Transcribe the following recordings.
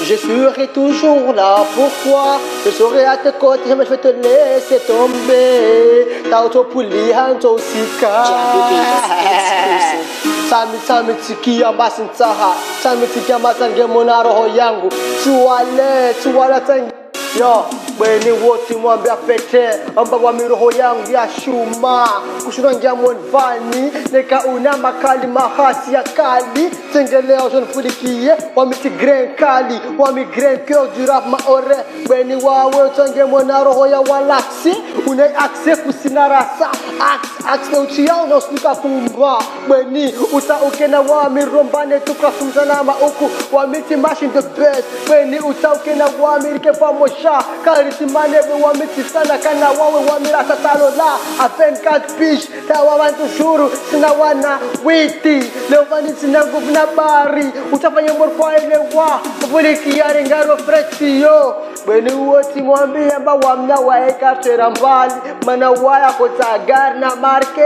Je serai toujours là pour toi. Je serai à tes côtés, jamais je vais te laisser tomber. T'as autopuli, hanto sika. Sami tiki ambasin saha. Sami tiki ambasan gemona roho yangu. Tuwale tangi. Yo, bweni wote mwambia pete amba wa miroho yangu ya shuma kushuranga monvani neka una makali mahasi ya kali tengeleo jonfulikie wa mitigren kali wa migren cœur du rap maore bweni wawe tange mona roho ya walaksi una accès kusina rasa axe uchiao no snika kumba bweni uta ukena wa mirombane tukasumzana mauku wa miti machine the best bweni uta ukena wa mirike famo Kariti manebe wa miti sana kana wawe wa mirasa talo la a 24 pish tawa wantu shuru sina wana witi leo vani sina nguvu na bari utafanya morfa ile wa vuliki ya ngaro freshi yo bweni wote mwambie amba wamna waeka tera mbali mana waya kotagar na marke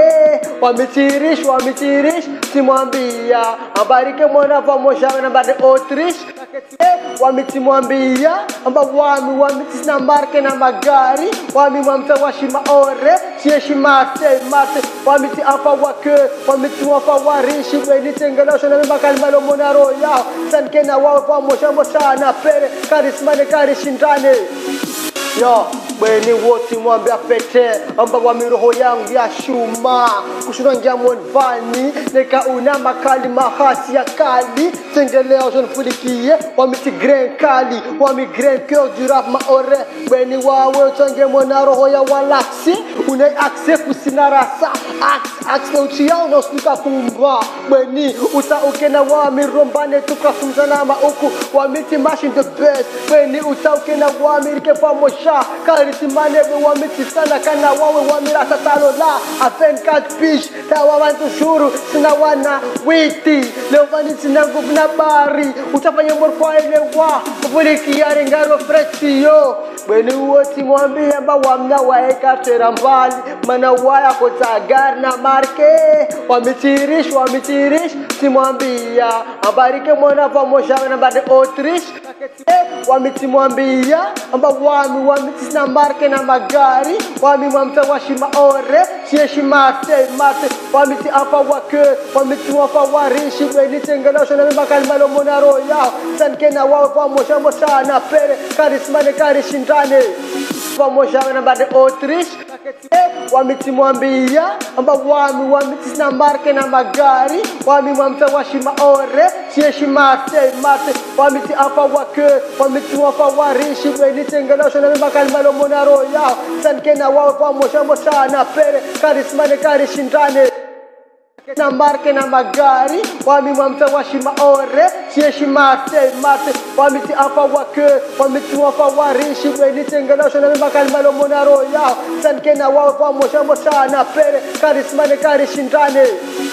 wamitirish simwambia ambarike mwana pamoja na bade autriche wamitsimwambia amba wami na marke na magari wami mwamta washima ore sieshima mate wamiti afa wake wamiti wafa warishi bweni tengelosho na mbakali malo monaro yao sankena wawe pamoja na pere karismane karishindane yo bweni wote mwambia pete amba wa miroho yangu ya shuma kushuranga monvani neka una makali mahasi ya kali tengeleo jonfulikie wa mitigren kali wa migren cœur du rap maore bweni wawe tange mona roho ya walaksi una accès kusina rasa axe uchiao no snika kumba bweni uta ukena wa mirombane tukasumzana mauku wa miti machine the best bweni uta ukena wa mirike famosha Kariti manebe wa miti sana kana wawe wa mirasa talo la a 24 pish tawa wantu shuru sina wana witi leo vani sina nguvu na bari utafanya morfa ile wa vuliki ya ngaro freshi yo bweni wote mwambie amba wamna waeka tera mbali mana waya kotagar na marke wamitirish simwambia ambarike mwana pamoja na bade autriche wamitsimwambia amba wami na marke na magari wami mwamta washima ore sieshima mate wamiti afa wake wamiti wafa warishi bweni tengelosho na mbakali malo monaro yao sankena wawe pamoja na pere karismane karishindane pamoja na bade autriche wamitsimwambia amba wami na marke na magari wami mwamta washima ore sieshima mate wamiti afa wake wamiti wafa warishi bweni tengelosho na mbakali malo monaro yao sankena wawe pamoja na pere karismane karishindane na marke na magari wami mwamta washima ore sieshima mate wamiti afa wake wamiti wafa warishi bweni tengelosho na mbakali malo monaro yao sankena wawe pamoja na pere karismane karishindane